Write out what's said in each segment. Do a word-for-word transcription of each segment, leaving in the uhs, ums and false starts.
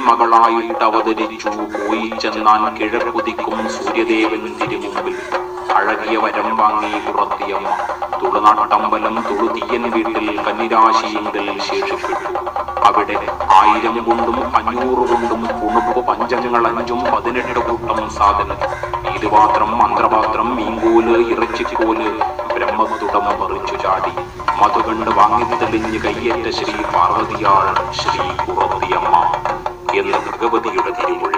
മകളായിട്ട് അവതരിച്ചു. പോയി ചെന്നാൻ കിഴക്കുതിക്കും സൂര്യദേവൻ തിരുമുമ്പിൽ. അഴകിയ വരം വാങ്ങി പുറത്തിയമ്മ. തുളുനാട്ടമ്പലം തുളുതീയൻ വീട്ടിൽ കന്നിരാശിയിങ്കൽ ശേഷിപ്പെട്ടു. അവിടെ ആയിരം കൊണ്ടും അഞ്ഞൂറ് കൊണ്ടും കുണുപ്പ് പഞ്ചങ്ങൾ അഞ്ചും പതിനെട്ട് കൂട്ടം സാധനം. ഈതുപാത്രം, മന്ത്രപാത്രം, മീങ്കോല്, ഇറച്ചിക്കോല് ബ്രഹ്മത്തുടം പറിച്ചു ചാടി. മധുകണ്ട് വാങ്ങിത്തെളിഞ്ഞ് കയ്യേറ്റ ശ്രീ പാർവതിയാൾ ശ്രീ കുറത്തിയമ്മ എന്ന ഭഗവതിയുടെ തിരുമൊഴി.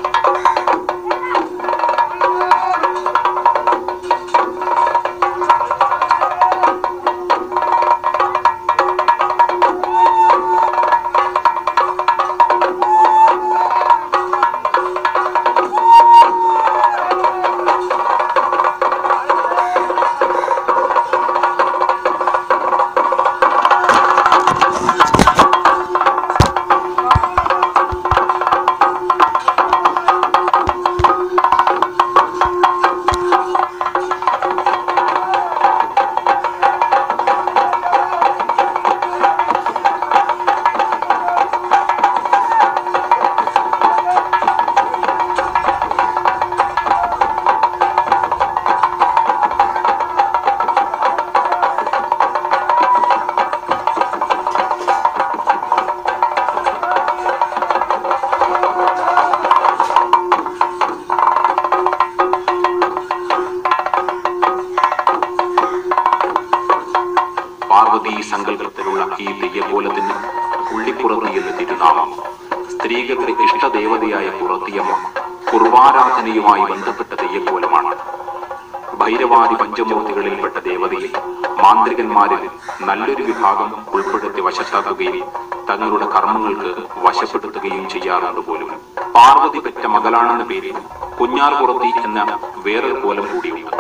സങ്കല്പത്തിലുള്ള ഈ തെയ്യക്കോലത്തിന് പുള്ളിപ്പുറത്തി എന്ന് തിരുനാമം. സ്ത്രീകളുടെ ഇഷ്ടദേവതയായ പുറത്തിയമ്മ കുർവാരാധനയുമായി ബന്ധപ്പെട്ട തെയ്യക്കോലമാണ്. ഭൈരവാദി പഞ്ചമൂർത്തികളിൽപ്പെട്ട ദേവതയെ മാന്ത്രികന്മാരിൽ നല്ലൊരു വിഭാഗം ഉൾപ്പെടുത്തി വശത്താക്കുകയും തങ്ങളുടെ കർമ്മങ്ങൾക്ക് വശപ്പെടുത്തുകയും ചെയ്യാറുണ്ട് പോലും. പാർവതി പെറ്റ മകളാണെന്ന പേരിൽ കുഞ്ഞാർ പുറത്തി എന്ന വേറൊരു കോലം കൂടിയുണ്ട്.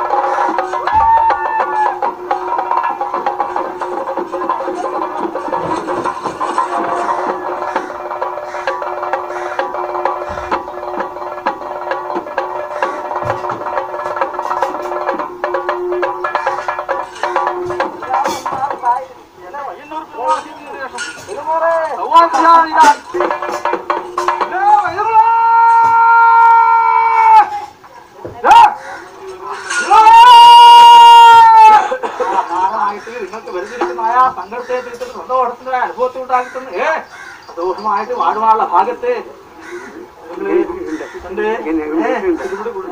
സങ്കടത്തെ സ്വന്തം അനുഭവത്തിലുണ്ടാക്കിട്ടുണ്ട്. ഏ ദോഷമായിട്ട് വാടുവാനുള്ള ഭാഗത്ത്